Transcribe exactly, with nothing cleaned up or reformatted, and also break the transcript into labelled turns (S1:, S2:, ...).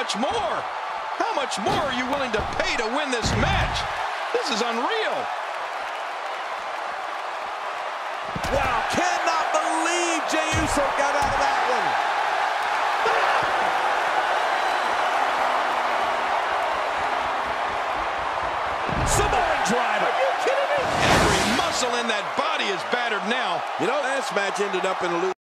S1: much more? How much more are you willing to pay to win this match? This is unreal.
S2: Wow, cannot believe Jey Uso got out of that one. Samoan driver.
S1: Are you kidding me? Every muscle in that body is battered now.
S2: You know, this match ended up in a lose.